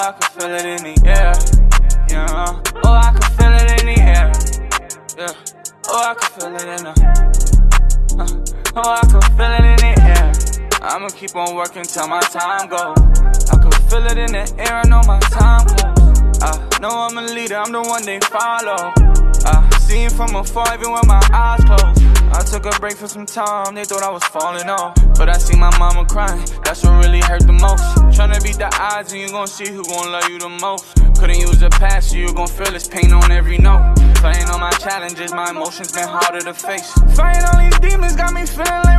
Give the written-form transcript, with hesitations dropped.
I can feel it in the air. Yeah, oh, I can feel it in the air. Yeah, oh, I can feel it in the oh, I can feel it in the air. I'ma keep on working till my time goes. I can feel it in the air, I know my time close. I know I'm a leader, I'm the one they follow. I see it from afar even with my eyes closed. I took a break for some time, they thought I was falling off. But I see my mama crying, that's what really hurt the most. Tryna beat the odds and you gon' see who gon' love you the most. Couldn't use the past, so you gon' feel this pain on every note. Playing on my challenges, my emotions been harder to face. Fighting all these demons got me feeling like